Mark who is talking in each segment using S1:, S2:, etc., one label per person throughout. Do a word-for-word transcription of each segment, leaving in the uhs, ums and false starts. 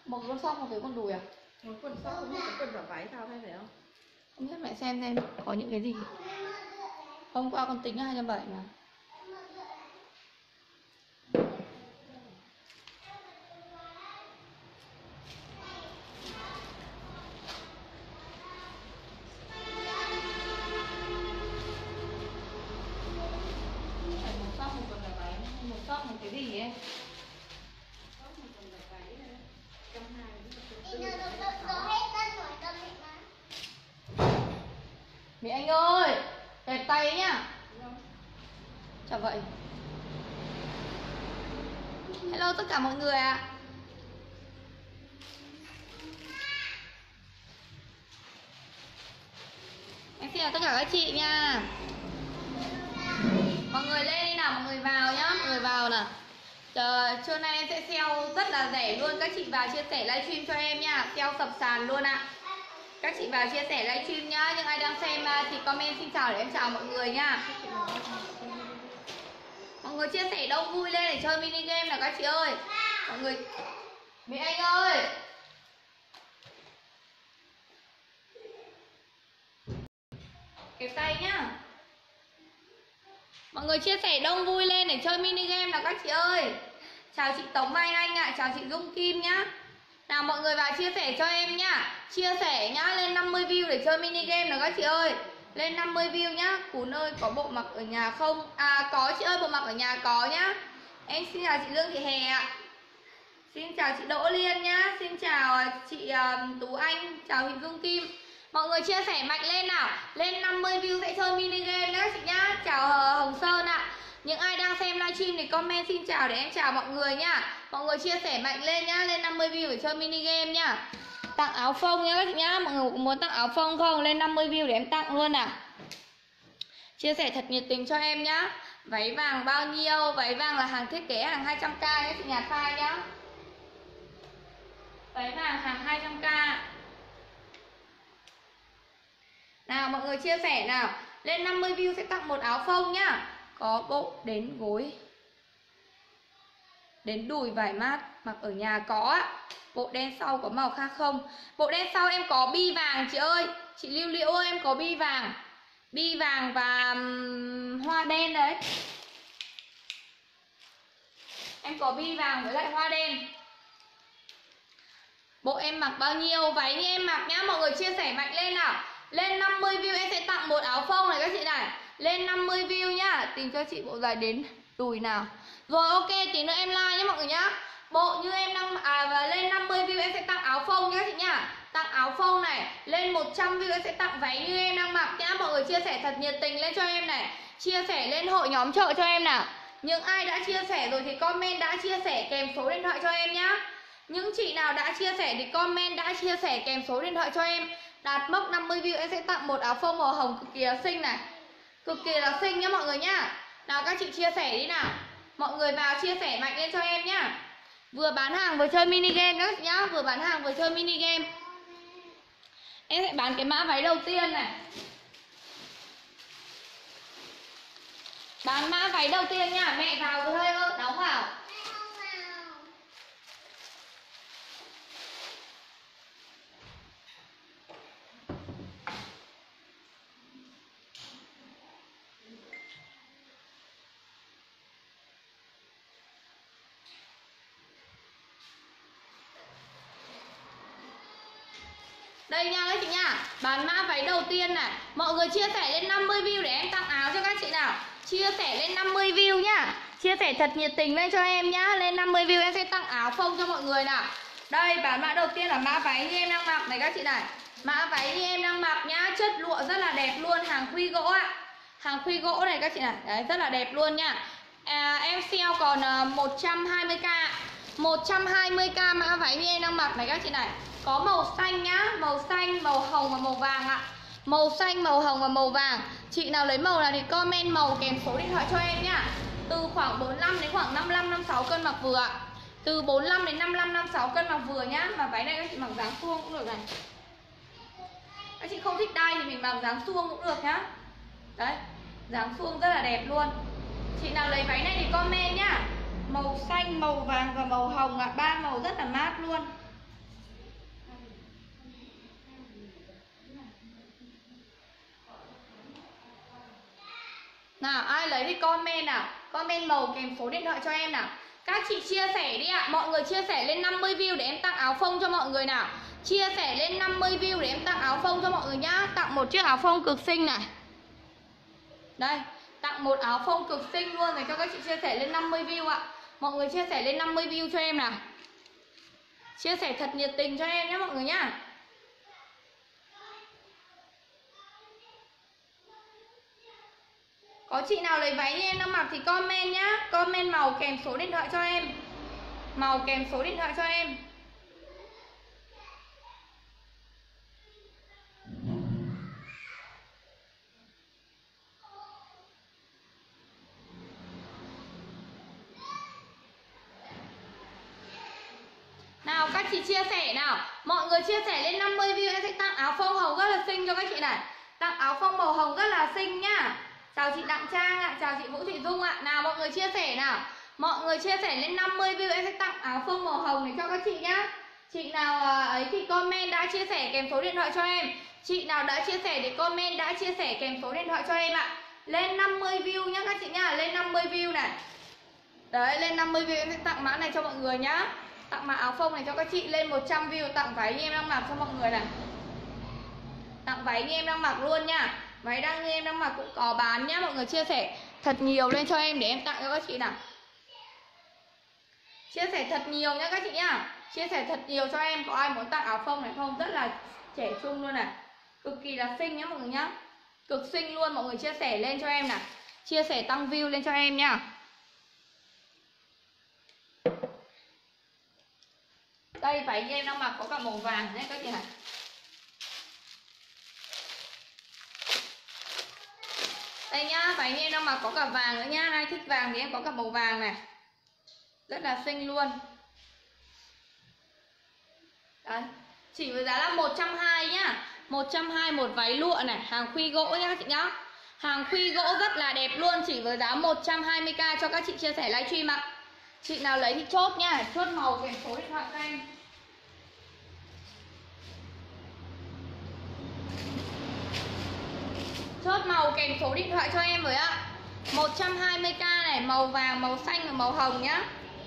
S1: Một con sóc, một cái con đùi à?
S2: Một quần sóc với một cái quần và váy sao hay phải không?
S1: Không biết, mẹ xem xem có những cái gì. Hôm qua con tính hai trăm bảy mươi mà. Một sóc, một quần và váy, một sóc, một cái gì ấy. Mẹ anh ơi, đẹp tay nhá. Chào vậy. Hello tất cả mọi người ạ. À. Em xin chào tất cả các chị nha. Mọi người lên đi nào, mọi người vào nhá, mọi người vào nào. Chờ, trưa nay em sẽ sale rất là rẻ luôn. Các chị vào chia sẻ livestream cho em nha. Sale sập sàn luôn ạ. À. Các chị vào chia sẻ livestream nhá. Nhưng ai đang xem thì comment xin chào để em chào mọi người nha. Mọi người chia sẻ đông vui lên để chơi mini game nào các chị ơi. Mọi người. Mỹ Anh ơi. Kẹp tay nhá. Mọi người chia sẻ đông vui lên để chơi mini game nào các chị ơi. Chào chị Tống Mai Anh ạ, à. Chào chị Dung Kim nhá. Nào mọi người vào chia sẻ cho em nhá. Chia sẻ nhá, lên năm mươi view để chơi mini game nào các chị ơi. Lên năm mươi view nhá. Cún ơi có bộ mặc ở nhà không? À có chị ơi, bộ mặc ở nhà có nhá. Em xin chào chị Lương Thị Hè ạ. À. Xin chào chị Đỗ Liên nhá. Xin chào chị uh, Tú Anh. Chào chị Dung Kim. Mọi người chia sẻ mạnh lên nào. Lên năm mươi view sẽ chơi mini game nhá chị nhá. Chào uh, Hồng Sơn ạ. À. Những ai đang xem livestream thì comment xin chào để em chào mọi người nhá. Mọi người chia sẻ mạnh lên nhá. Lên năm mươi view để chơi mini game nhá. Tặng áo phông nhá các chị nhá. Mọi người muốn tặng áo phông không? Lên năm mươi view để em tặng luôn nào. Chia sẻ thật nhiệt tình cho em nhá. Váy vàng bao nhiêu? Váy vàng là hàng thiết kế hàng hai trăm k nhé chị Nhạt Phai nhá. Váy vàng hàng hai trăm k. Nào mọi người chia sẻ nào. Lên năm mươi view sẽ tặng một áo phông nhá. Có bộ đến gối, đến đùi vải mát, mặc ở nhà có ạ. Bộ đen sau có màu khác không? Bộ đen sau em có bi vàng chị ơi. Chị Lưu Liễu ơi, em có bi vàng. Bi vàng và um, hoa đen đấy. Em có bi vàng với lại hoa đen. Bộ em mặc bao nhiêu? Váy như em mặc nhá. Mọi người chia sẻ mạnh lên nào. Lên năm mươi view em sẽ tặng một áo phông này các chị này. Lên năm mươi view nhá. Tìm cho chị bộ dài đến đùi nào. Rồi ok, tí nữa em like nhé mọi người nhá. Bộ như em đang à và lên năm mươi view em sẽ tặng áo phông nhá chị nhá. Tặng áo phông này. Lên một trăm view em sẽ tặng váy như em đang mặc nhá. Mọi người chia sẻ thật nhiệt tình lên cho em này. Chia sẻ lên hội nhóm chợ cho em nào. Những ai đã chia sẻ rồi thì comment đã chia sẻ kèm số điện thoại cho em nhá. Những chị nào đã chia sẻ thì comment đã chia sẻ kèm số điện thoại cho em. Đạt mốc năm mươi view em sẽ tặng một áo phông màu hồng cực kỳ là xinh này. Cực kỳ là xinh nhá mọi người nhá. Nào các chị chia sẻ đi nào. Mọi người vào chia sẻ mạnh lên cho em nhá. Vừa bán hàng vừa chơi mini game nữa nhá. Vừa bán hàng vừa chơi mini game. Em sẽ bán cái mã váy đầu tiên này. Bán mã váy đầu tiên nhá. Mẹ vào rồi hơi ơ, đóng vào. Đây nha các chị nha. Bán mã váy đầu tiên này. Mọi người chia sẻ lên năm mươi view để em tặng áo cho các chị nào. Chia sẻ lên năm mươi view nhá. Chia sẻ thật nhiệt tình lên cho em nhá. Lên năm mươi view em sẽ tặng áo phông cho mọi người nào. Đây bán mã đầu tiên là mã váy như em đang mặc này các chị này. Mã váy như em đang mặc nhá. Chất lụa rất là đẹp luôn. Hàng khuy gỗ ạ. Hàng khuy gỗ này các chị này. Đấy rất là đẹp luôn nha. à, Em sale còn uh, một trăm hai mươi k. một trăm hai mươi k mã váy như em đang mặc này các chị này. Có màu xanh nhá. Màu xanh, màu hồng và màu vàng ạ. Màu xanh, màu hồng và màu vàng. Chị nào lấy màu nào thì comment màu kèm số điện thoại cho em nhá. Từ khoảng bốn mươi lăm đến khoảng năm mươi lăm, năm mươi sáu cân mặc vừa ạ. Từ bốn mươi lăm đến năm mươi lăm, năm mươi sáu cân mặc vừa nhá. Mà váy này các chị mặc dáng suông cũng được này. Các chị không thích đai thì mình mặc dáng suông cũng được nhá. Đấy, dáng suông rất là đẹp luôn. Chị nào lấy váy này thì comment nhá. Màu xanh, màu vàng và màu hồng ạ. Ba màu rất là mát luôn. Nào ai lấy thì comment nào, comment màu kèm số điện thoại cho em nào. Các chị chia sẻ đi ạ, à. Mọi người chia sẻ lên năm mươi view để em tặng áo phông cho mọi người nào. Chia sẻ lên năm mươi view để em tặng áo phông cho mọi người nhá. Tặng một chiếc áo phông cực xinh này. Đây, tặng một áo phông cực xinh luôn rồi cho các chị chia sẻ lên năm mươi view ạ. À. Mọi người chia sẻ lên năm mươi view cho em nào. Chia sẻ thật nhiệt tình cho em nhé mọi người nhá. Có chị nào lấy váy như em đang mặc thì comment nhá. Comment màu kèm số điện thoại cho em. Màu kèm số điện thoại cho em. Nào các chị chia sẻ nào. Mọi người chia sẻ lên năm mươi view em sẽ tặng áo phông hồng rất là xinh cho các chị này. Tặng áo phông màu hồng rất là xinh nhá. Chào chị Đặng Trang ạ, chào chị Vũ Thị Dung ạ. Nào mọi người chia sẻ nào. Mọi người chia sẻ lên năm mươi view em sẽ tặng áo phông màu hồng này cho các chị nhá. Chị nào ấy thì comment đã chia sẻ kèm số điện thoại cho em. Chị nào đã chia sẻ thì comment đã chia sẻ kèm số điện thoại cho em ạ. Lên năm mươi view nhá các chị nhá, lên năm mươi view này. Đấy, lên năm mươi view em sẽ tặng mã này cho mọi người nhá. Tặng mã áo phông này cho các chị. Lên một trăm view tặng váy như em đang mặc cho mọi người này. Tặng váy như em đang mặc luôn nha. Váy đang như em đang mặc cũng có bán nhá. Mọi người chia sẻ thật nhiều lên cho em để em tặng cho các chị nào. Chia sẻ thật nhiều nhá các chị nhá. Chia sẻ thật nhiều cho em. Có ai muốn tặng áo phông này không? Rất là trẻ trung luôn này. Cực kỳ là xinh nhá mọi người nhá. Cực xinh luôn. Mọi người chia sẻ lên cho em nào. Chia sẻ tăng view lên cho em nhá. Đây váy như em đang mặc có cả màu vàng nhé các chị này. Đây nhá, váy như em đang mặc có cả vàng nữa nhá. Ai thích vàng thì em có cả màu vàng này. Rất là xinh luôn. Đấy. Chỉ với giá là một trăm hai mươi nhá. một trăm hai mươi một váy lụa này. Hàng khuy gỗ nhá các chị nhá. Hàng khuy gỗ rất là đẹp luôn. Chỉ với giá một trăm hai mươi k cho các chị chia sẻ livestream ạ. Chị nào lấy thì chốt nhá. Chốt màu kèm số điện thoại cho em. Chốt màu kèm số điện thoại cho em với ạ. một trăm hai mươi k này. Màu vàng, màu xanh và màu hồng nhá.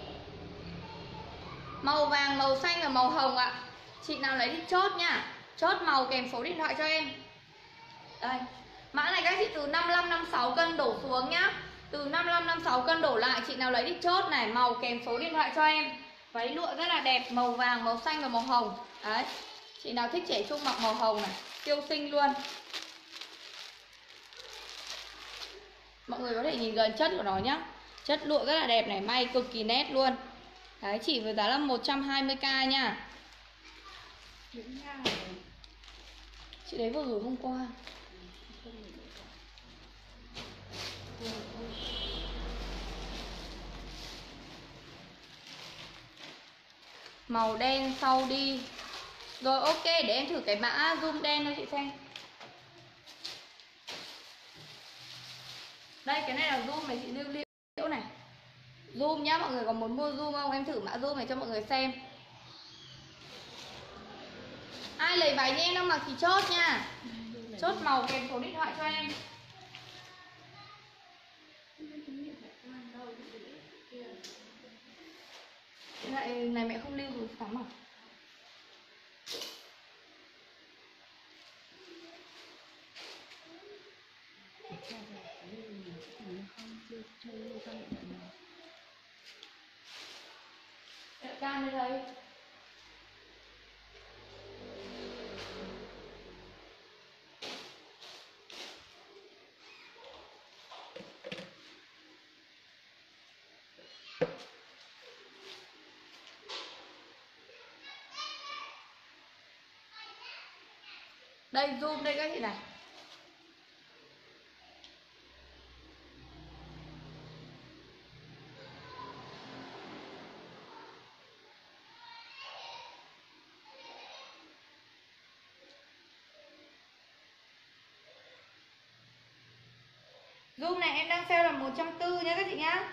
S1: Màu vàng, màu xanh và màu hồng ạ. Chị nào lấy thì chốt nha. Chốt màu kèm số điện thoại cho em. Đây. Mã này các chị từ năm mươi lăm năm mươi sáu cân đổ xuống nhá. Từ năm mươi lăm năm mươi sáu cân đổ lại. Chị nào lấy thì chốt này. Màu kèm số điện thoại cho em. Váy lụa rất là đẹp. Màu vàng, màu xanh và màu hồng. Đấy. Chị nào thích trẻ trung mặc màu hồng này. Siêu xinh luôn. Mọi người có thể nhìn gần chất của nó nhá. Chất lụa rất là đẹp này. May cực kỳ nét luôn. Đấy, chỉ với giá là một trăm hai mươi k nha. Chị đấy vừa gửi hôm qua. Màu đen sau đi. Rồi ok, để em thử cái mã zoom đen cho chị xem. Đây, cái này là zoom này chị Lưu Liễu này. Zoom nhá, mọi người có muốn mua zoom không? Em thử mã zoom này cho mọi người xem. Ai lấy váy như em đang mặc thì chốt nha. Chốt màu kèm số điện thoại cho em. Lại này mẹ không lưu rồi sắm à? Cam đây thấy. Đây zoom đây các chị này. Zoom này em đang sale là một trăm bốn mươi nha các chị nhá.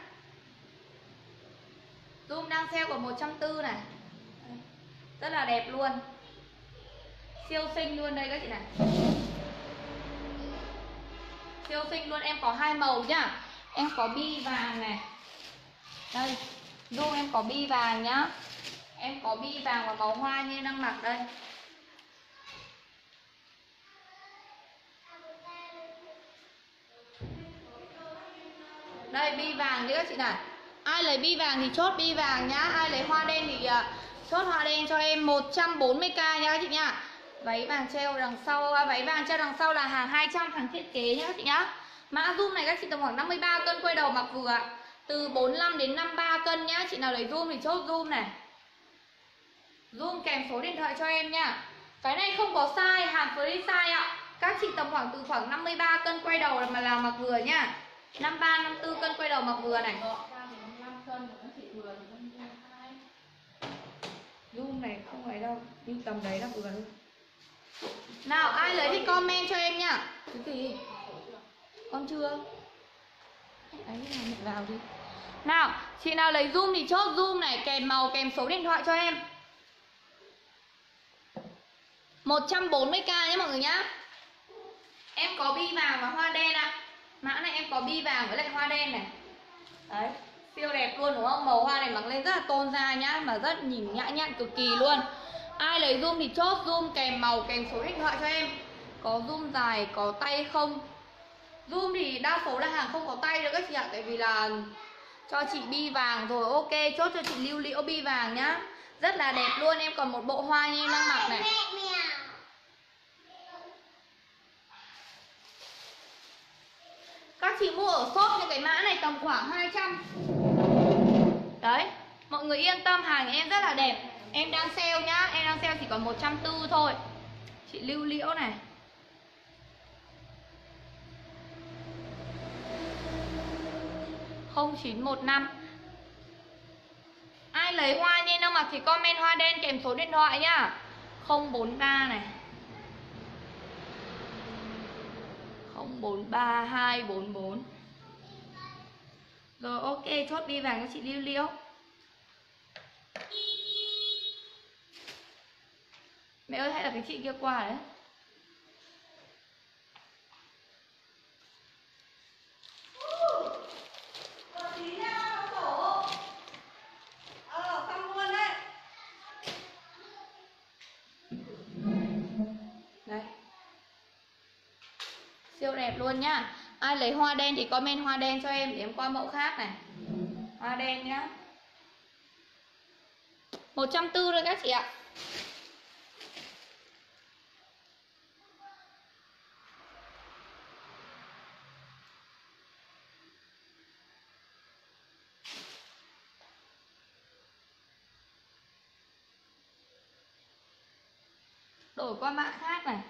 S1: Zoom đang sale của một trăm bốn mươi này. Rất là đẹp luôn. Siêu xinh luôn đây các chị này. siêu xinh luôn. Em có hai màu nhá. Em có bi vàng này. Đây, zoom em có bi vàng nhá. Em có bi vàng và màu hoa như em đang mặc đây. Đây bi vàng đi các chị này. Ai lấy bi vàng thì chốt bi vàng nhá. Ai lấy hoa đen thì uh, chốt hoa đen cho em một trăm bốn mươi k nha các chị nhá. Váy vàng treo đằng sau, à, váy vàng treo đằng sau là hàng hai trăm, hàng thiết kế nhá các chị nhá. Mã zoom này các chị tầm khoảng năm mươi ba cân quay đầu mặc vừa. Từ bốn mươi lăm đến năm mươi ba cân nhá. Chị nào lấy zoom thì chốt zoom này. Zoom kèm số điện thoại cho em nhá. Cái này không có size, hàng free size ạ. Các chị tầm khoảng từ khoảng năm mươi ba cân quay đầu mà là mặc vừa nhá. năm mươi ba, năm mươi tư cân quay đầu mặc vừa này. Zoom này không phải đâu, nhưng tầm đấy là vừa luôn. Nào ai lấy thì comment cho em nhá. Cái gì? Con chưa? Ấy nào vào đi. Nào, chị nào lấy zoom thì chốt zoom này kèm màu kèm số điện thoại cho em. một trăm bốn mươi k nhé mọi người nhá. Em có bi vàng và hoa đen ạ. À. Mã này em có bi vàng với lại hoa đen này. Đấy, siêu đẹp luôn đúng không? Màu hoa này mặc lên rất là tôn da nhá, mà rất nhìn nhã nhặn cực kỳ luôn. Ai lấy zoom thì chốt zoom kèm màu kèm số điện thoại cho em. Có zoom dài, có tay không? Zoom thì đa số là hàng không có tay đâu các chị ạ. Tại vì là cho chị bi vàng rồi. Ok, chốt cho chị Lưu Liễu bi vàng nhá. Rất là đẹp luôn. Em còn một bộ hoa như em đang mặc này. Các chị mua ở shop những cái mã này tầm khoảng hai trăm. Đấy, mọi người yên tâm, hàng em rất là đẹp. Em đang sale nhá, em đang sale chỉ còn một trăm bốn mươi thôi. Chị Lưu Liễu này. không chín một năm. Ai lấy hoa như nào mặc thì comment hoa đen kèm số điện thoại nhá. không bốn ba này. không bốn ba hai bốn bốn. Rồi ok, chốt bi vàng cho chị Lưu Liễu. Mẹ ơi, hay là cái chị kia qua đấy. Đây. Siêu đẹp luôn nhá. Ai lấy hoa đen thì comment hoa đen cho em để em qua mẫu khác này. Hoa đen nhá. một trăm bốn mươi thôi các chị ạ. Đổi qua mã khác này.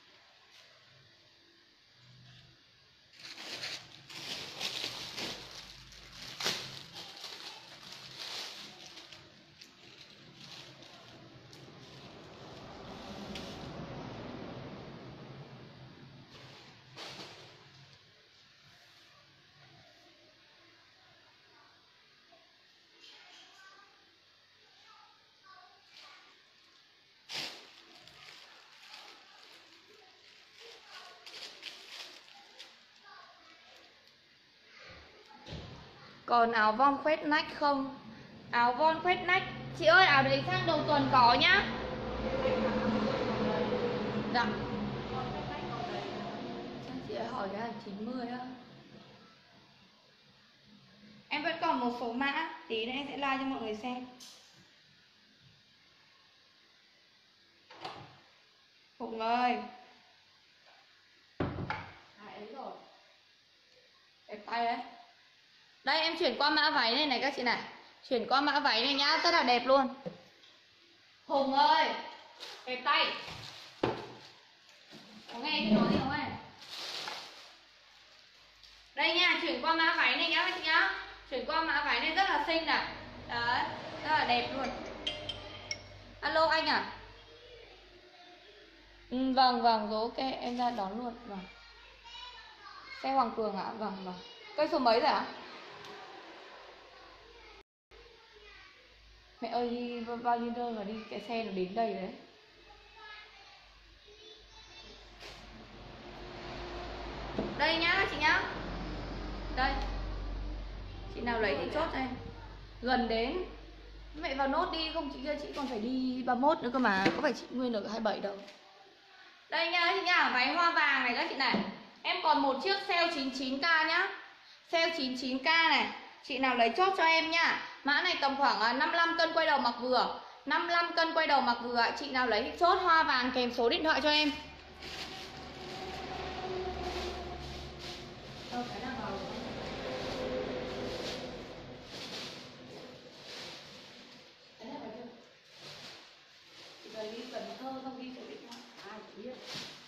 S1: Còn áo von khoét nách không? Áo von khoét nách. Chị ơi, áo đấy sang đầu tuần có nhá. Dạ. Chị ơi hỏi cái là chín mươi á. Em vẫn còn một số mã. Tí nữa em sẽ like cho mọi người xem. Hùng ơi. À, ấy rồi. Đẹp tay đấy. Đây em chuyển qua mã váy này này các chị này. Chuyển qua mã váy này nhá, rất là đẹp luôn. Hùng ơi, đẹp tay. Có nghe chị nói gì không em? Đây nha, chuyển qua mã váy này nhá các chị nhá. Chuyển qua mã váy này rất là xinh này. Đấy, rất là đẹp luôn. Alo anh à? Ừ, vâng vâng rồi ok, em ra đón luôn. Vâng. Xe Hoàng Cường ạ? À? Vâng vâng. Cây số mấy rồi ạ? À? Mẹ ơi, đi bao nhiêu đơn mà đi cái xe nó đến đây đấy. Đây nhá chị nhá. Đây, chị nào lấy thì chốt đây. Gần đến. Vậy vào nốt đi, không chị kia chị còn phải đi ba mươi mốt nữa cơ mà. Có phải chị nguyên được hai mươi bảy đâu. Đây nha chị nha, váy hoa vàng này các chị này. Em còn một chiếc sale chín mươi chín k nhá. Sale chín mươi chín k này. Chị nào lấy chốt cho em nhá. Mã này tầm khoảng năm mươi lăm cân quay đầu mặc vừa. năm mươi lăm cân quay đầu mặc vừa. Chị nào lấy thì chốt hoa vàng kèm số điện thoại cho em. Ờ, cái nào vào rồi. Cái này vào chưa? Chị cần đi Cần Thơ không đi số điện thoại. Ai chị biết.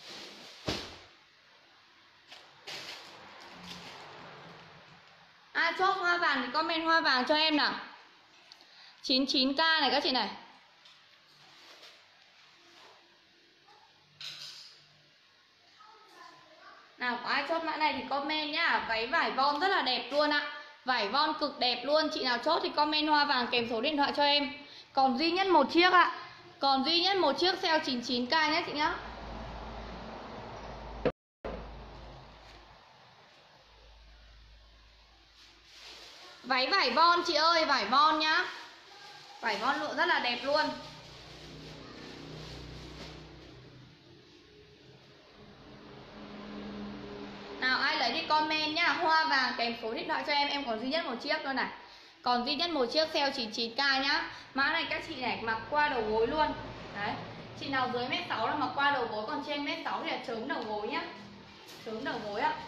S1: Ai chốt hoa vàng thì comment hoa vàng cho em nào. chín mươi chín k này các chị này. Nào có ai chốt mã này thì comment nhá. Váy vải von rất là đẹp luôn ạ. Vải von cực đẹp luôn. Chị nào chốt thì comment hoa vàng kèm số điện thoại cho em. Còn duy nhất một chiếc ạ. Còn duy nhất một chiếc sale chín mươi chín k nhé chị nhá. Váy vải von chị ơi, vải von nhá. Vải von lụa rất là đẹp luôn. Nào ai lấy đi comment nhá. Hoa vàng kèm số điện thoại cho em. Em còn duy nhất một chiếc thôi này. Còn duy nhất một chiếc sale chín mươi chín k nhá. Mã này các chị này mặc qua đầu gối luôn. Đấy. Chị nào dưới mét sáu là mặc qua đầu gối. Còn trên mét sáu thì là chớm đầu gối nhá. Chớm đầu gối ạ.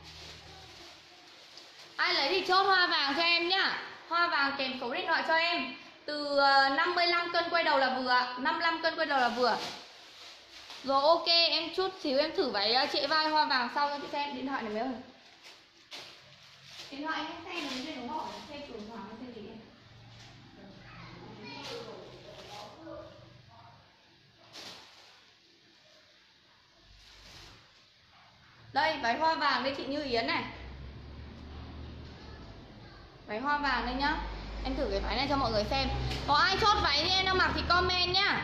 S1: Ai lấy thì chốt hoa vàng cho em nhá. Hoa vàng kèm số điện thoại cho em. Từ năm mươi lăm cân quay đầu là vừa ạ. năm mươi lăm cân quay đầu là vừa. Rồi ok, em chút xíu em thử váy trễ vai hoa vàng sau cho chị xem. Điện thoại này mấy ơi. Điện thoại anh xem nó trên đúng không? Xem trường hoàng xem gì em. Đây, váy hoa vàng đây chị Như Yến này. Váy hoa vàng đây nhá. Em thử cái váy này cho mọi người xem. Có ai chốt váy như em đang mặc thì comment nhá.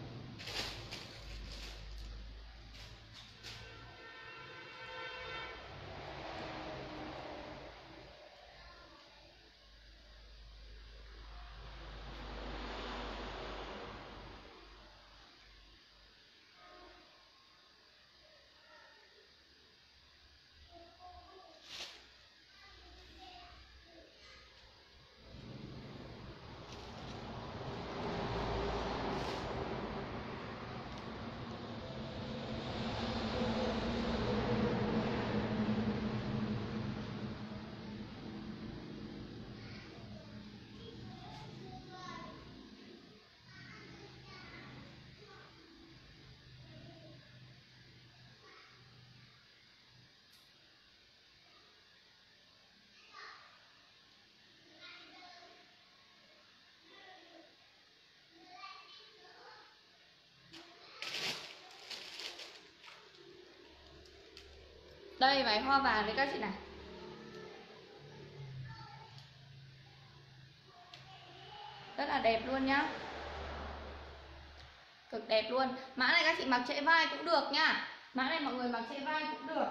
S1: Đây váy hoa vàng đấy các chị này. Rất là đẹp luôn nhá. Cực đẹp luôn. Mã này các chị mặc trễ vai cũng được nhá. Mã này mọi người mặc trễ vai cũng được.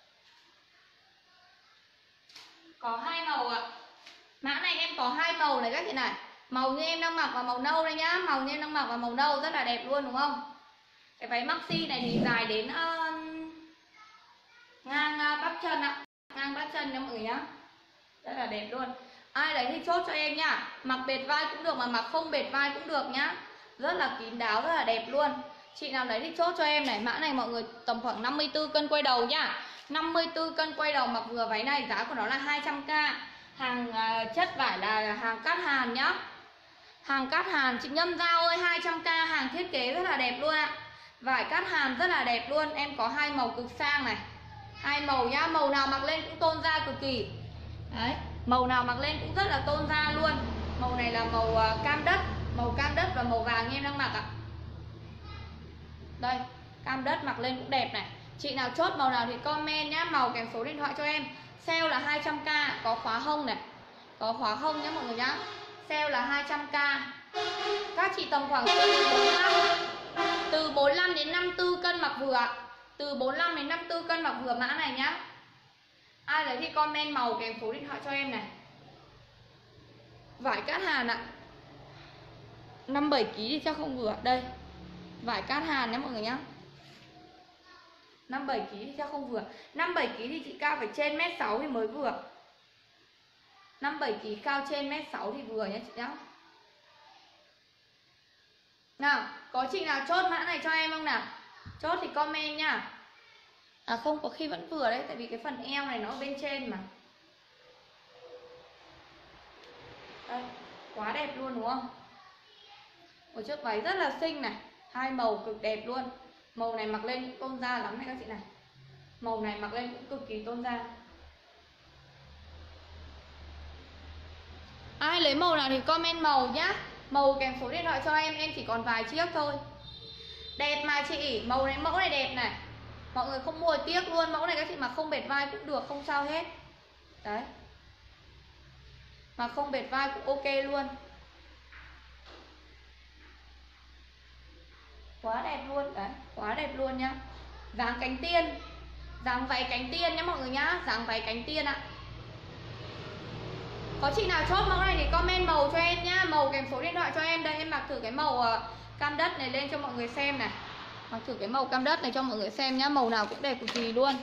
S1: Có hai màu ạ. Mã này em có hai màu này các chị này. Màu như em đang mặc và màu nâu đây nhá. Màu như em đang mặc và màu nâu rất là đẹp luôn đúng không? Cái váy maxi này thì dài đến uh, ngang uh, bắp chân ạ. Ngang bắp chân nha mọi người nhá. Rất là đẹp luôn. Ai lấy thì chốt cho em nhá. Mặc bệt vai cũng được mà mặc không bệt vai cũng được nhá. Rất là kín đáo, rất là đẹp luôn. Chị nào lấy thì chốt cho em này. Mã này mọi người tầm khoảng năm mươi tư cân quay đầu nhá. năm mươi tư cân quay đầu mặc vừa váy này. Giá của nó là hai trăm k. Hàng uh, chất vải là hàng cát Hàn nhá. Hàng cát Hàn. Chị Nhâm Giao ơi, hai trăm k. Hàng thiết kế rất là đẹp luôn ạ. Vải cát Hàn rất là đẹp luôn. Em có hai màu cực sang này. Hai màu nhá. Màu nào mặc lên cũng tôn da cực kỳ. Đấy. Màu nào mặc lên cũng rất là tôn da luôn. Màu này là màu uh, cam đất. Màu cam đất và màu vàng em đang mặc ạ. Đây, cam đất mặc lên cũng đẹp này. Chị nào chốt màu nào thì comment nhá. Màu kèm số điện thoại cho em. Sale là hai trăm k. Có khóa hông này. Có khóa hông nhá mọi người nhá. Sale là hai trăm k. Các chị tầm khoảng từ bốn mươi lăm Từ bốn mươi lăm đến năm mươi tư cân mặc vừa ạ. Từ bốn mươi lăm đến năm mươi tư cân mặc vừa mã này nhá. Ai lấy thì comment màu kèm số điện thoại cho em này. Vải cát Hàn ạ. Năm bảy ký thì chắc không vừa. Đây, vải cát Hàn nhé mọi người nhá. Năm bảy ký thì chắc không vừa. Năm bảy ký thì chị cao phải trên mét sáu thì mới vừa. Năm bảy ký cao trên mét sáu thì vừa nhé chị nhá. Nào, có chị nào chốt mã này cho em không nào? Chốt thì comment nha. À không, có khi vẫn vừa đấy, tại vì cái phần eo này nó ở bên trên mà. Đây, quá đẹp luôn đúng không? Một chiếc váy rất là xinh này, hai màu cực đẹp luôn. Màu này mặc lên cũng tôn da lắm này các chị này. Màu này mặc lên cũng cực kỳ tôn da. Ai lấy màu nào thì comment màu nhá. Màu kèm số điện thoại cho em, em chỉ còn vài chiếc thôi. Đẹp mà chị, màu này, mẫu này đẹp này. Mọi người không mua tiếc luôn. Mẫu này các chị mặc không bệt vai cũng được, không sao hết. Đấy, mà không bệt vai cũng ok luôn. Quá đẹp luôn. Đấy, quá đẹp luôn nhá. Dáng cánh tiên, dáng váy cánh tiên nhá mọi người nhá. Dáng váy cánh tiên ạ. Có chị nào chốt mẫu này thì comment màu cho em nhá. Màu kèm số điện thoại cho em. Đây em mặc thử cái màu uh, cam đất này lên cho mọi người xem này. Mặc thử cái màu cam đất này cho mọi người xem nhá. Màu nào cũng đẹp cực kỳ luôn.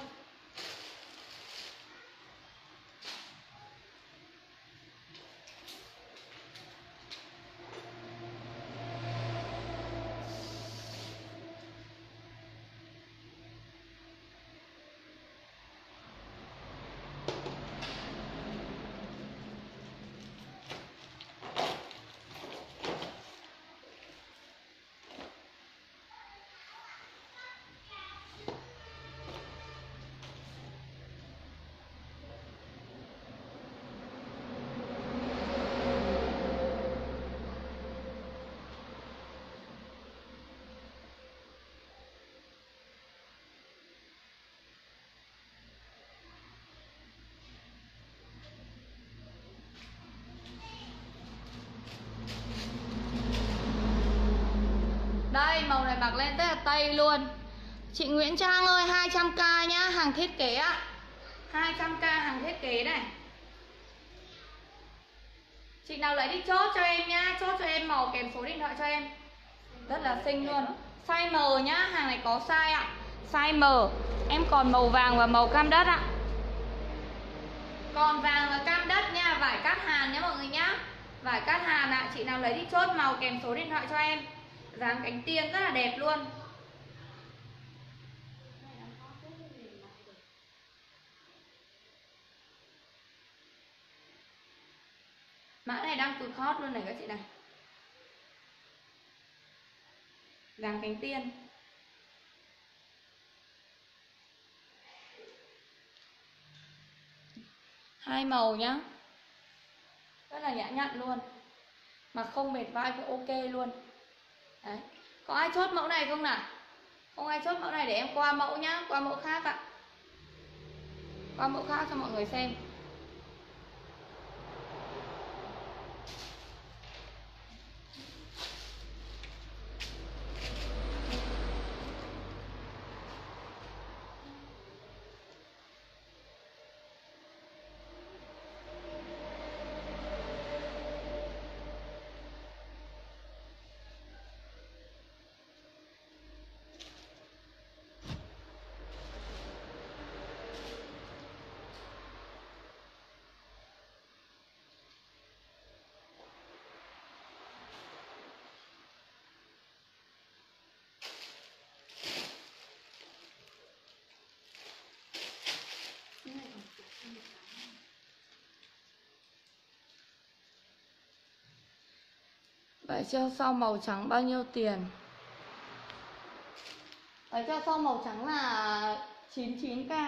S1: Đây, màu này mặc lên rất là tây luôn. Chị Nguyễn Trang ơi, hai trăm k nhá, hàng thiết kế á. hai trăm k hàng thiết kế này. Chị nào lấy đi chốt cho em nhá. Chốt cho em màu kèm số điện thoại cho em. Rất là xinh luôn. Size M nhá, hàng này có size ạ. Size M. Em còn màu vàng và màu cam đất ạ. Còn vàng và cam đất nha. Vải cát Hàn nhá mọi người nhá. Vải cát Hàn ạ. Chị nào lấy đi chốt màu kèm số điện thoại cho em. Dáng cánh tiên rất là đẹp luôn. Mã này đang cực hot luôn này các chị này. Dáng cánh tiên. Hai màu nhá. Rất là nhã nhặn luôn. Mà không mệt vai cũng ok luôn. Đấy. Có ai chốt mẫu này không nào? Không ai chốt mẫu này để em qua mẫu nhá. Qua mẫu khác ạ. Qua mẫu khác cho mọi người xem. Vậy treo sau màu trắng bao nhiêu tiền? Vậy treo sau màu trắng là chín mươi chín k.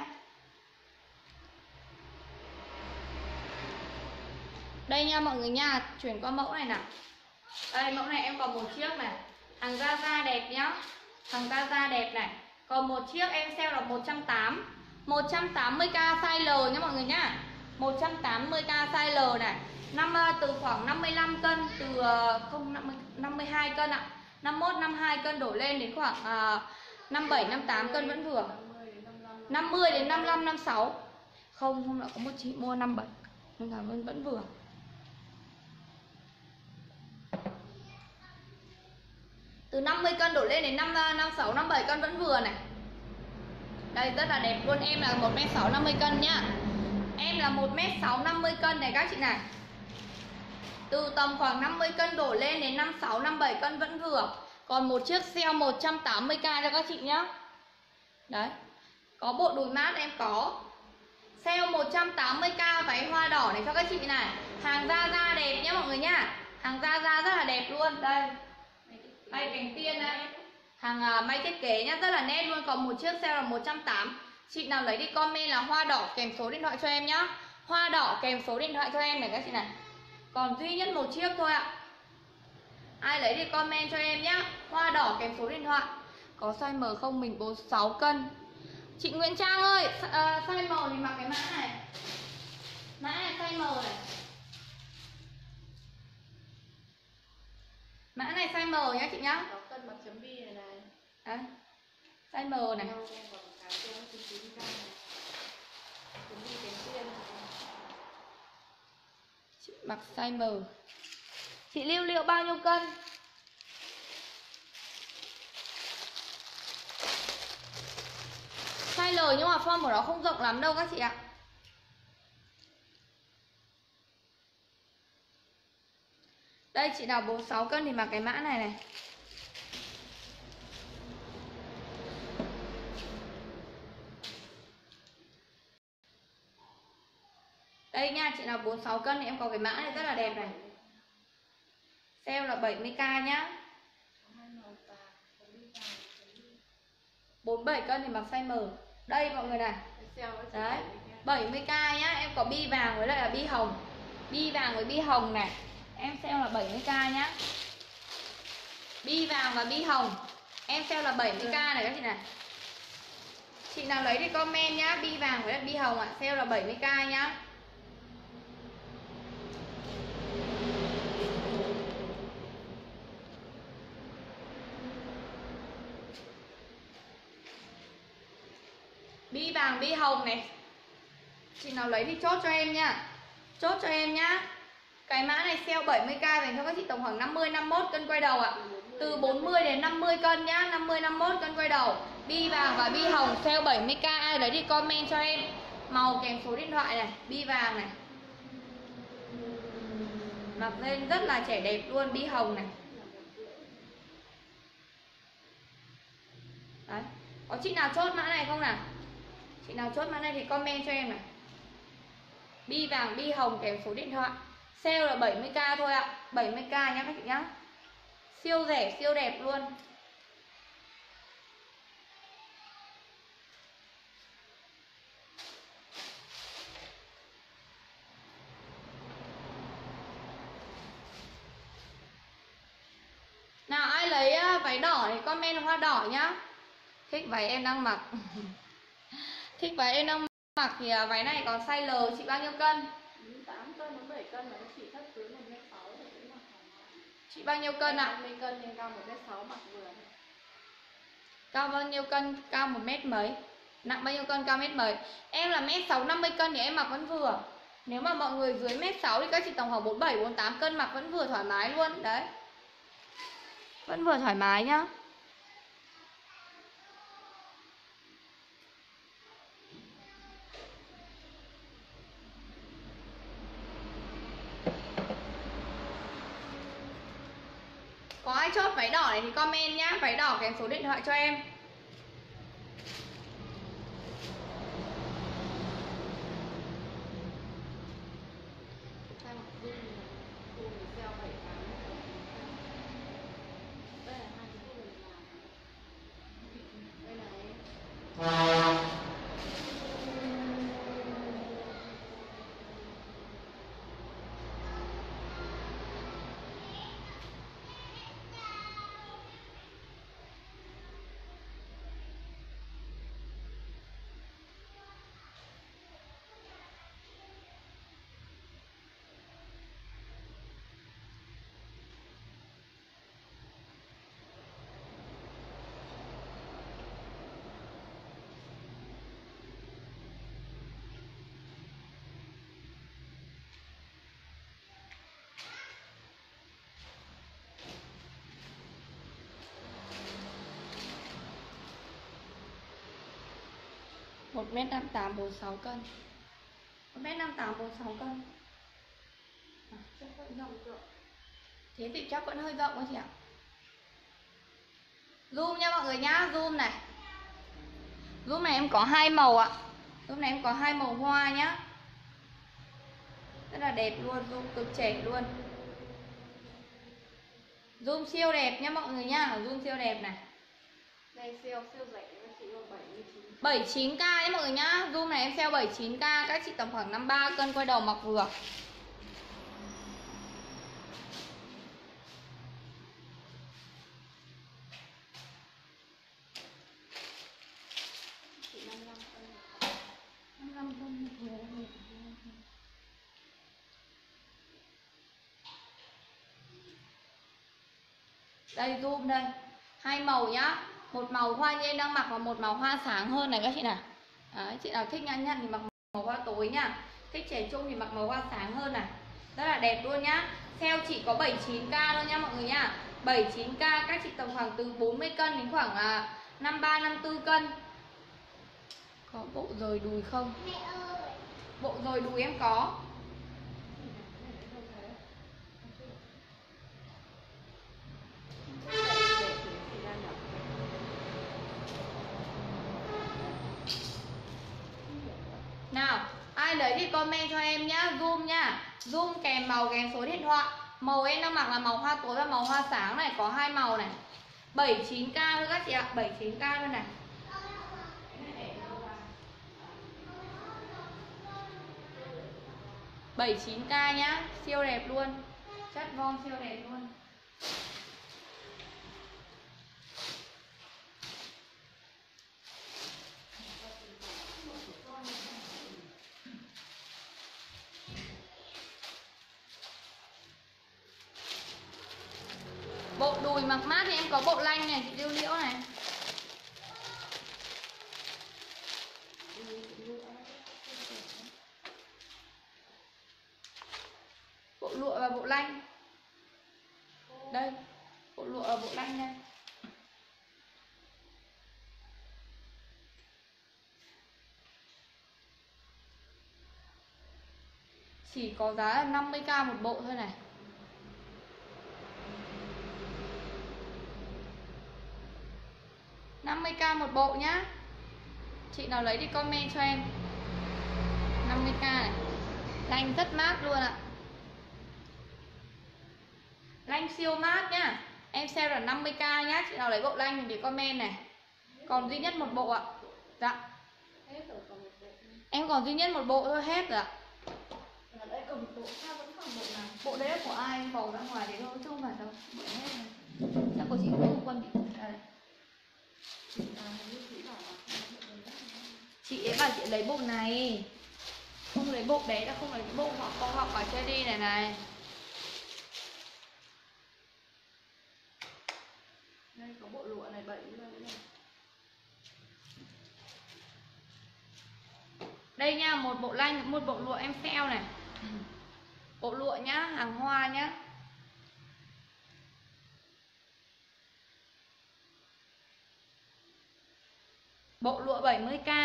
S1: Đây nha mọi người nha. Chuyển qua mẫu này nào. Đây mẫu này em còn một chiếc này. Hàng da da đẹp nhá. Hàng da da đẹp này. Còn một chiếc em sale là một trăm tám mươi. một trăm tám mươi k size L nhá mọi người nhá. một trăm tám mươi k size L này. Năm từ khoảng năm mươi lăm cân, từ không năm mươi, năm mươi hai cân ạ. năm mươi mốt, năm mươi hai cân đổ lên đến khoảng uh, năm mươi bảy, năm mươi tám cân vẫn vừa. năm mươi đến năm mươi lăm, năm mươi sáu. Không, hôm nọ có một chị mua năm bảy nên là vẫn vẫn vừa. Từ năm mươi cân đổ lên đến năm năm sáu năm bảy cân vẫn vừa này. Đây rất là đẹp luôn. Em là một mét sáu năm mươi cân nhá. Em là một mét sáu năm mươi cân này các chị này. Từ tầm khoảng năm mươi cân đổ lên đến năm sáu năm bảy cân vẫn vừa. Còn một chiếc sale một trăm tám mươi k cho các chị nhá. Đấy. Có bộ đùi mát em có. Sale một trăm tám mươi k váy hoa đỏ này cho các chị này. Hàng da da đẹp nhá mọi người nhá. Hàng da da rất là đẹp luôn. Đây. May cánh tiên này. Hàng uh, may thiết kế nhá, rất là nét luôn. Còn một chiếc sale là một trăm tám mươi. Chị nào lấy đi comment là hoa đỏ kèm số điện thoại cho em nhá. Hoa đỏ kèm số điện thoại cho em này các chị này. Còn duy nhất một chiếc thôi ạ. Ai lấy đi comment cho em nhá. Hoa đỏ kèm số điện thoại. Có size M không? Mình bốn mươi sáu cân. Chị Nguyễn Trang ơi, uh, size M thì mặc cái mã này. Mã này size M này. Mã này size M nhá chị nhá.
S2: sáu cân mặc chấm bi này này.
S1: Đấy. Size M này. Chị mặc size M. Chị Lưu Liệu bao nhiêu cân? Size L nhưng mà form của nó không rộng lắm đâu các chị ạ. Đây chị nào bốn mươi sáu cân thì mặc cái mã này này. Đây nha, chị nào bốn mươi sáu cân thì em có cái mã này rất là đẹp này. Sale là bảy mươi k nhá. bốn mươi bảy cân thì mặc size M. Đây mọi người này. Đấy, bảy mươi k nhá, em có bi vàng với lại là bi hồng. Bi vàng với bi hồng này. Em sale là bảy mươi k nhá. Bi vàng và bi hồng. Em sale là bảy mươi k này các chị này. Chị nào lấy thì comment nhá, bi vàng với lại bi hồng ạ, à. Sale là bảy mươi k nhá. Bi vàng bi hồng này. Chị nào lấy thì chốt cho em nha. Chốt cho em nhá. Cái mã này sale bảy mươi k dành cho các chị tầm khoảng năm mươi năm mươi mốt cân quay đầu ạ. Từ bốn mươi đến năm mươi cân nhá, năm mươi năm mươi mốt cân quay đầu. Bi vàng và bi hồng sale bảy mươi k, ai lấy đi comment cho em. Màu kèm số điện thoại này, bi vàng này. Mặc lên rất là trẻ đẹp luôn, bi hồng này. Đấy. Có chị nào chốt mã này không nào? Chị nào chốt mã này thì comment cho em này. Bi vàng, bi hồng kèm số điện thoại. Sale là bảy mươi k thôi ạ. bảy mươi k nhá các chị nhá. Siêu rẻ, siêu đẹp luôn. Nào ai lấy váy đỏ thì comment hoa đỏ nhá. Thích váy em đang mặc. Thích váy em đang mặc thì váy này còn size L, chị bao nhiêu cân?
S2: tám cân đến bảy cân là chị thấp dưới một mét sáu thì cũng mặc thoải mái.
S1: Chị bao nhiêu cân ạ?
S2: năm mươi cân nên cao một mét sáu mặc vừa.
S1: Cao bao nhiêu cân? Cao một mét mấy. Nặng bao nhiêu cân? Cao mét mấy. Em là mét sáu năm mươi cân thì em mặc vẫn vừa. Nếu mà mọi người dưới mét sáu thì các chị tổng khoảng bốn mươi bảy bốn mươi tám cân mặc vẫn vừa thoải mái luôn. Đấy. Vẫn vừa thoải mái nhá. Có ai chốt váy đỏ này thì comment nhá. Váy đỏ kèm số điện thoại cho em. một mét năm mươi tám, bốn mươi sáu cân. một mét năm mươi tám, bốn mươi sáu cân. À, chắc vẫn rộng rộng. Thế thì chắc vẫn hơi rộng quá chị ạ. Zoom nha mọi người nhá, zoom này. Zoom này em có hai màu ạ. Zoom này em có hai màu hoa nhá. Rất là đẹp luôn, zoom cực trẻ luôn. Zoom siêu đẹp nhá mọi người nhá, zoom siêu đẹp này.
S2: Đây siêu siêu rẻ các chị luôn, bảy mươi chín.
S1: bảy mươi chín k nhé mọi người nhá. Zoom này em sale bảy mươi chín k, các chị tầm khoảng năm mươi ba cân quay đầu mặc vừa.
S2: Chị năm mươi lăm cân.
S1: năm mươi lăm cân vừa. Đây zoom đây. Hai màu nhá. Một màu hoa như em đang mặc và một màu hoa sáng hơn này các chị nào. Đấy, chị nào thích nhăn nhăn thì mặc màu hoa tối nhá. Thích trẻ trung thì mặc màu hoa sáng hơn này. Rất là đẹp luôn nhá. Sale chỉ có bảy mươi chín k thôi nha mọi người nhá. bảy mươi chín k, các chị tầm khoảng từ bốn mươi cân đến khoảng là năm mươi ba, năm mươi tư cân. Có bộ rời đùi không?
S3: Mẹ ơi.
S1: Bộ rời đùi em có. Nào, ai lấy thì comment cho em nhá, zoom nhá. Zoom kèm màu kèm số điện thoại. Màu em đang mặc là màu hoa tối và màu hoa sáng này, có hai màu này. bảy mươi chín k thôi các chị ạ, bảy mươi chín k thôi này. bảy mươi chín k nhá, siêu đẹp luôn. Chất von siêu đẹp luôn. Bộ đùi mặc mát thì em có bộ lanh này, chị Liễu Liễu này. Bộ lụa và bộ lanh. Đây, bộ lụa và bộ lanh đây. Chỉ có giá là năm mươi k một bộ thôi này. năm mươi k một bộ nhá. Chị nào lấy thì comment cho em. năm mươi k này. Lanh rất mát luôn ạ. Lanh siêu mát nhá. Em sale là năm mươi k nhá. Chị nào lấy bộ lanh thì comment này. Còn duy nhất một bộ ạ. Dạ.
S2: Hết rồi, còn một bộ.
S1: Em còn duy nhất một bộ thôi, hết rồi ạ.
S2: Ở đây còn một bộ, sao vẫn còn bộ nào?
S1: Bộ đấy là của ai em vầu ra ngoài đấy thôi chứ không phải đâu. Bộ hết rồi. Chắc của chị Vũ Quân bị đây. Chị ấy bảo chị lấy bộ này, không lấy bộ bé là không lấy bộ hoặc con học ở chơi đi này này.
S2: Đây có bộ lụa này, bảy mươi này.
S1: Đây nha, một bộ lanh, một bộ lụa em sale này. Bộ lụa nhá, hàng hoa nhá. Bộ lụa bảy mươi k.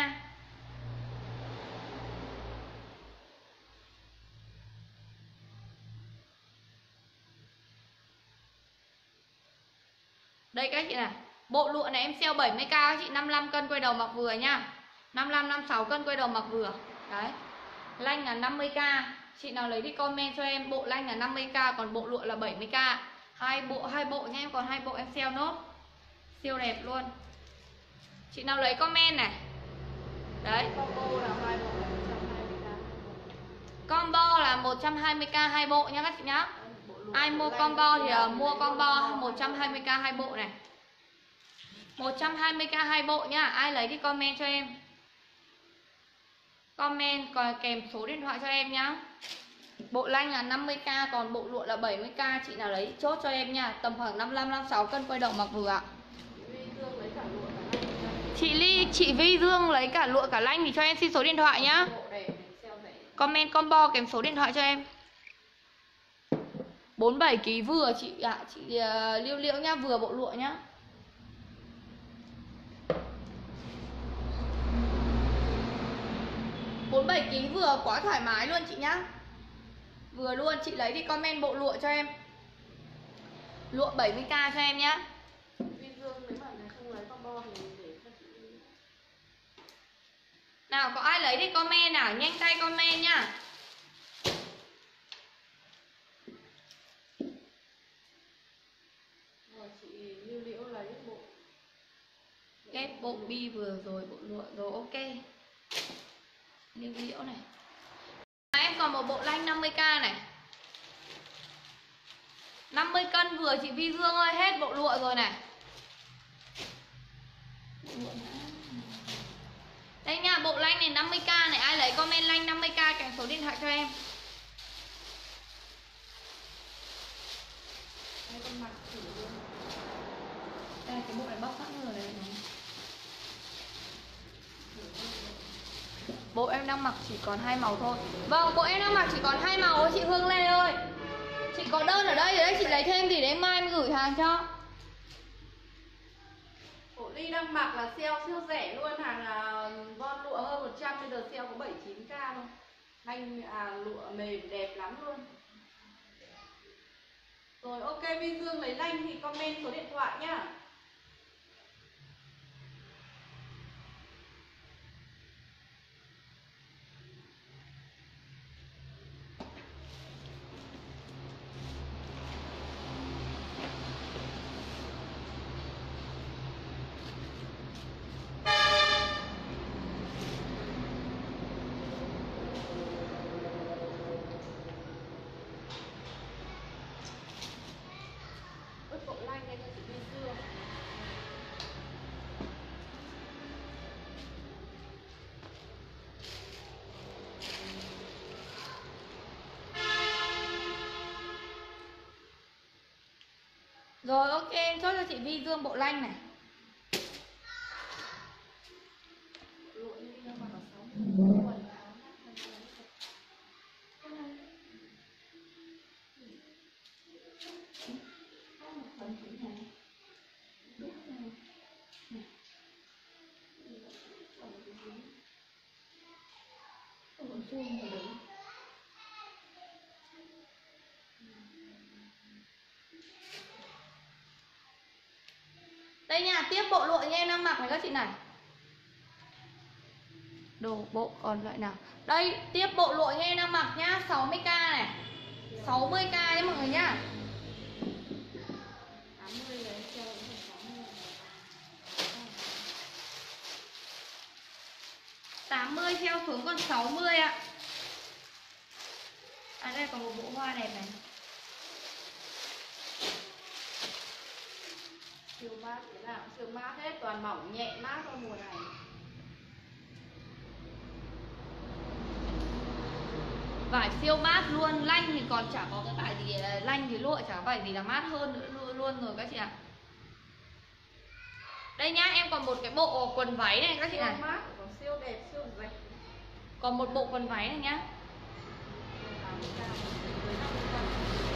S1: Đây các chị này, bộ lụa này em sale bảy mươi k các chị, năm mươi lăm cân quay đầu mặc vừa nhá. năm mươi lăm, năm mươi sáu cân quay đầu mặc vừa. Đấy. Lanh là năm mươi k. Chị nào lấy đi comment cho em, bộ lanh là năm mươi k còn bộ lụa là bảy mươi k. Hai bộ hai bộ nha em, còn hai bộ em sale nốt. Siêu đẹp luôn. Chị nào lấy comment này. Đấy.
S2: Combo là hai bộ, một trăm hai mươi k.
S1: Combo là một trăm hai mươi k hai bộ nha các chị nhá. Ai mua combo thì uh, mua combo một trăm hai mươi k hai bộ này. một trăm hai mươi k hai bộ nhá. Ai lấy thì comment cho em. Comment còn kèm số điện thoại cho em nhá. Bộ lanh là năm mươi k còn bộ lụa là bảy mươi k, chị nào lấy chốt cho em nha. Tầm khoảng năm mươi lăm, năm mươi sáu cân quay đầu mặc vừa ạ. Chị Ly, chị Vi Dương lấy cả lụa cả lanh thì cho em xin số điện thoại nhá. Comment combo kèm số điện thoại cho em. bốn mươi bảy ký vừa chị ạ, à, chị uh, Liêu Liễu nhá, vừa bộ lụa nhá. bốn mươi bảy ki lô gam vừa quá thoải mái luôn chị nhá. Vừa luôn, chị lấy thì comment bộ lụa cho em. Lụa bảy mươi k cho em nhá.
S2: Viên Dương nếu mà không lấy con bo thì để cho chị.
S1: Nào có ai lấy thì comment nào, nhanh tay comment nhá.
S2: Rồi chị Lưu Liễu lấy bộ.
S1: Ghép bộ bi vừa rồi, bộ lụa rồi, ok. Lưu Liễu này. Em còn một bộ lanh năm mươi k này. năm mươi cân vừa chị Vi Dương ơi, hết bộ lụa rồi này. Đây nha, bộ lanh này năm mươi k này, ai lấy comment lanh năm mươi k kèm số điện thoại cho em.
S2: Đây con mặt thử luôn.
S1: Đây cái bộ này bóc sẵn rồi này. Bộ em đang mặc chỉ còn hai màu thôi. Vâng, bộ em đang mặc chỉ còn hai màu thôi chị Hương Lê ơi. Chị có đơn ở đây, ở đây chị lấy thêm gì để mai em gửi hàng cho.
S2: Bộ Ly đang mặc là sale siêu rẻ luôn, hàng là von lụa hơn một trăm, bây giờ sale có bảy mươi chín k thôi. Anh à, lụa mềm đẹp lắm luôn. Rồi ok, Vi Dương lấy lanh thì comment số điện thoại nhá. Ướt bộ lanh đây cho chị Vi Dương.
S1: Rồi ok, em chốt cho chị Vi Dương bộ lanh này.
S2: Lụa như Ly đang mặc là sáu mươi quần áo nát thân thân.
S1: Đây nha, tiếp bộ lụa như em đang mặc này các chị này. Đồ bộ còn loại nào? Đây, tiếp bộ lụa như em đang mặc nhá, sáu mươi k này. sáu mươi k đấy mọi người nhá.
S2: tám mươi đấy, treo đến sáu mươi.
S1: tám mươi theo xuống còn sáu mươi ạ. À đây còn một bộ hoa đẹp này.
S2: Siêu mát, cái nào cũng siêu mát hết, toàn mỏng nhẹ mát trong mùa này.
S1: Vải siêu mát luôn, lanh thì còn chả có cái vải gì là lanh thì lụa chả có vải gì là mát hơn nữa luôn, luôn rồi các chị ạ. Đây nhá, em còn một cái bộ quần váy này các chị
S2: Siêu
S1: này.
S2: mát, còn siêu đẹp, siêu rạch.
S1: Còn một bộ quần váy này nhá.
S2: tám mươi k, với năm mươi cân.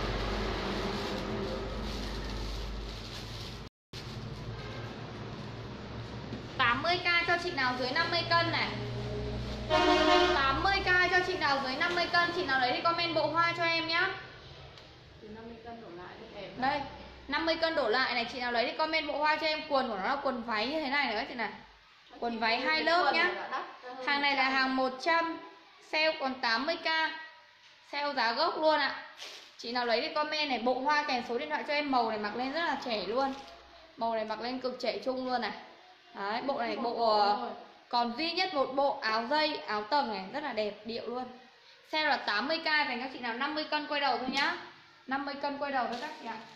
S1: tám mươi k cho chị nào dưới năm mươi cân này. tám mươi k cho chị nào dưới năm mươi cân, chị nào lấy thì comment bộ hoa cho em nhá.
S2: Từ năm mươi cân đổ lại rất đẹp.
S1: Đây, năm mươi cân đổ lại này, chị nào lấy thì comment bộ hoa cho em. Quần của nó là quần váy như thế này này các chị này. Quần váy hai lớp nhá. Hàng này là hàng một trăm, sale còn tám mươi k. Sale giá gốc luôn ạ. Chị nào lấy thì comment này, bộ hoa kèm số điện thoại cho em. Màu này mặc lên rất là trẻ luôn. Màu này mặc lên cực trẻ trung luôn này. Đấy, bộ này bộ còn duy nhất một bộ áo dây, áo tầng này rất là đẹp, điệu luôn. Sale là tám mươi k dành các chị nào năm mươi cân quay đầu thôi nhá. năm mươi cân quay đầu thôi các chị ạ.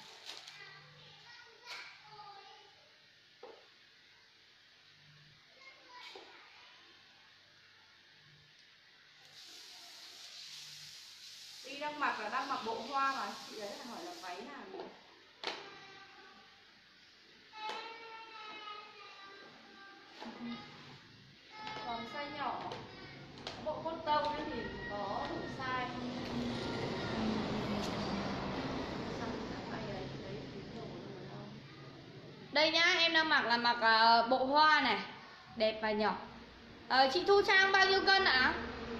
S2: Đi đang mặc là đang mặc bộ hoa mà chị ấy là hỏi là váy nào nhỉ? Còn size nhỏ, bộ cốt tông ấy thì có đủ size.
S1: Đây nhá, em đang mặc là mặc uh, bộ hoa này, đẹp và nhỏ. uh, Chị Thu Trang bao nhiêu cân ạ? À?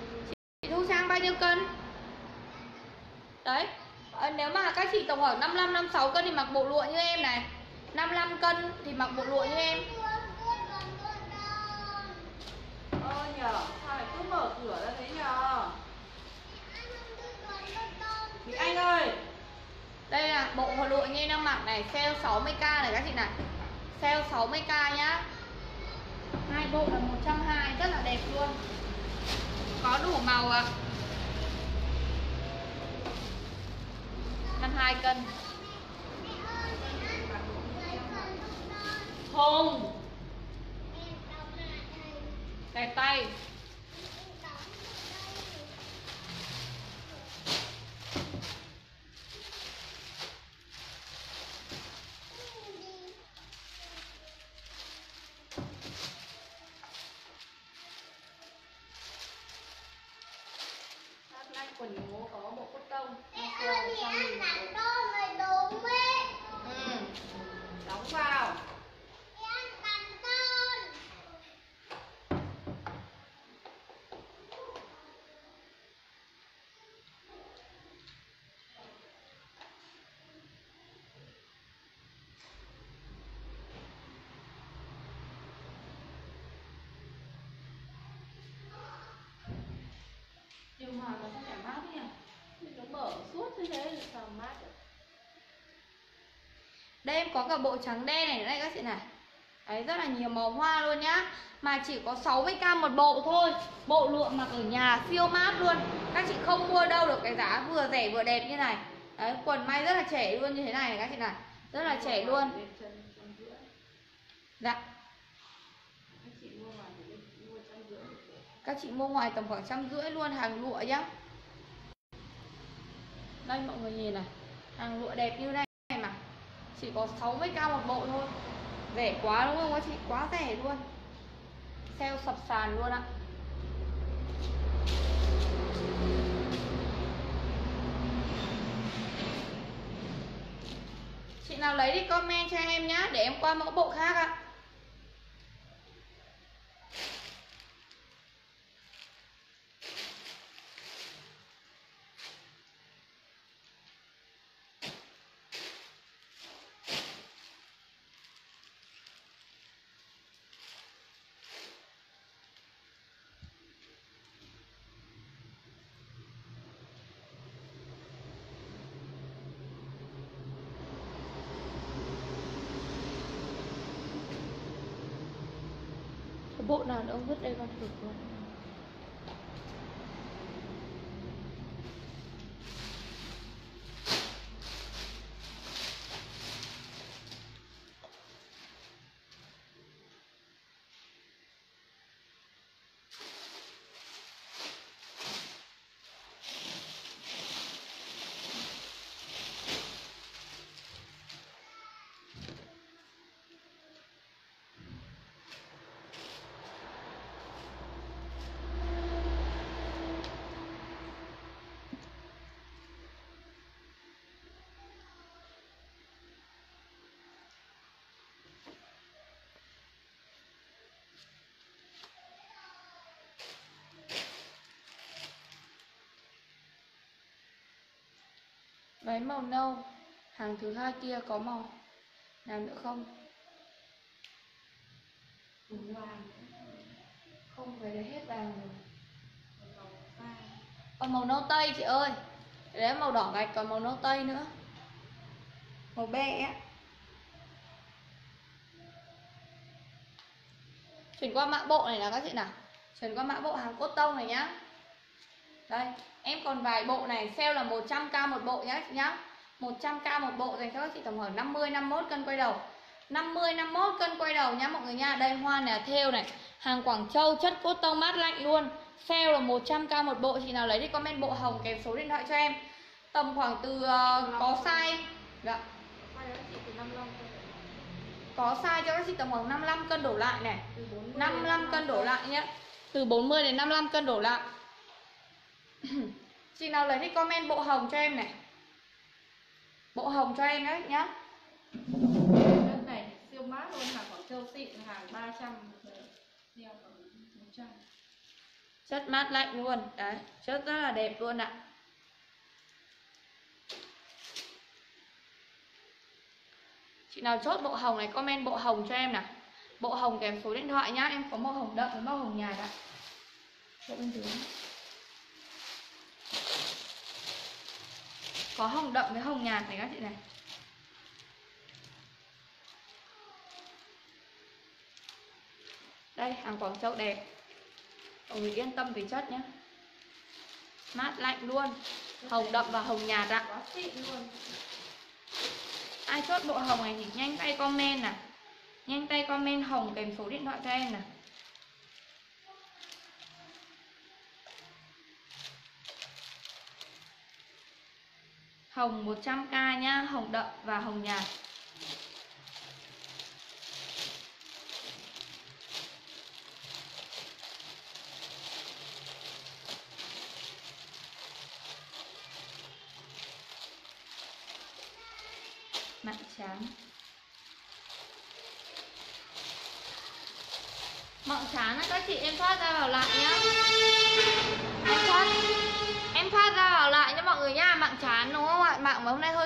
S1: Chu Trang bao nhiêu cân? Đấy, à, nếu mà các chị tổng khoảng năm mươi lăm, năm mươi sáu cân thì mặc bộ lụa như em này. năm mươi lăm cân thì mặc bộ lụa như em.
S2: Ơ nhờ, sao lại cứ mở cửa ra thế nhờ? Thì anh ơi,
S1: đây là bộ hồ lụa như em đang mặc này, sale sáu mươi k này các chị này. Sale sáu mươi k nhá. Hai bộ là một trăm hai mươi, rất là đẹp luôn. Có đủ màu ạ. À. năm mươi hai cân. Hùng. Đẹp tay.
S2: quần ngố có bộ cốt tông.
S3: Ơi thì ăn đóng đô mới đúng ấy.
S2: Ừ. Đóng vào.
S3: Thì ăn cắn con.
S2: Điều hòa nó không phải mát nhỉ? Nó mở suốt như thế thì sao mát được?
S1: Đây em có cả bộ trắng đen này nữa này các chị này. Đấy, rất là nhiều màu hoa luôn nhá. Mà chỉ có sáu mươi k một bộ thôi. Bộ lụa mặc ở nhà siêu mát luôn. Các chị không mua đâu được cái giá vừa rẻ vừa đẹp như này. Đấy, quần may rất là trẻ luôn như thế này, này các chị này. Rất là trẻ luôn. Dạ. Các chị mua ngoài tầm khoảng trăm rưỡi luôn, hàng lụa nhá. Đây mọi người nhìn này, hàng lụa đẹp như này mà chỉ có sáu mươi k một bộ thôi. Rẻ quá đúng không các chị? Quá rẻ luôn. Sale sập sàn luôn ạ. Chị nào lấy thì comment cho em nhá, để em qua mẫu bộ khác ạ. Bộ nào nữa ông vứt đây con thử luôn. Váy màu nâu. Hàng thứ hai kia có màu nào nữa không?
S2: Vàng.
S1: Không, phải đấy hết vàng rồi. Còn màu nâu tây chị ơi. Đấy màu đỏ gạch, còn màu nâu tây nữa. Màu be á. Chuyển qua mã bộ này là các chị nào. Chuyển qua mã bộ hàng cốt tông này nhá. Đây, em còn vài bộ này, sale là một trăm k một bộ nhá chị nhá. một trăm k một bộ dành cho các chị tầm khoảng năm mươi, năm mươi mốt cân quay đầu. năm mươi, năm mươi mốt cân quay đầu nhá mọi người nha. Đây hoa này là thêu này, hàng Quảng Châu, chất cốt tông mát lạnh luôn. Sale là một trăm k một bộ, chị nào lấy thì comment bộ hồng kèm số điện thoại cho em. Tầm khoảng từ uh, có size. Dạ. Có size cho các chị tầm khoảng năm mươi lăm cân đổ lại này. năm mươi lăm cân đổ lại nhé. Từ bốn mươi đến năm mươi lăm cân đổ lại. Chị nào lấy thì comment bộ hồng cho em này. Bộ hồng cho em đấy nhá.
S2: Đất này siêu mát luôn, hàng Quảng Châu xịn, hàng ba trăm, đeo một trăm.
S1: Chất mát lạnh luôn. Đấy, chất rất là đẹp luôn ạ. Chị nào chốt bộ hồng này comment bộ hồng cho em nào. Bộ hồng kèm số điện thoại nhá. Em có màu hồng đậm với màu hồng nhạt ạ. Bộ bên dưới. Có hồng đậm với hồng nhạt này các chị này. Đây, hàng Quảng Châu đẹp. Mọi người yên tâm về chất nhé. Mát lạnh luôn. Hồng đậm và hồng nhạt ạ.
S2: Quá xịn luôn.
S1: Ai chốt bộ hồng này thì nhanh tay comment nè. Nhanh tay comment hồng kèm số điện thoại cho em nè. Hồng một trăm k nhá, hồng đậm và hồng nhạt. Mặn trán. Mọng trán các chị em thoát ra vào lại nhá. Em thoát Em thoát ra vào lại nha mọi người nha. Mặn trán đúng không ạ? Mặn mà hôm nay hơi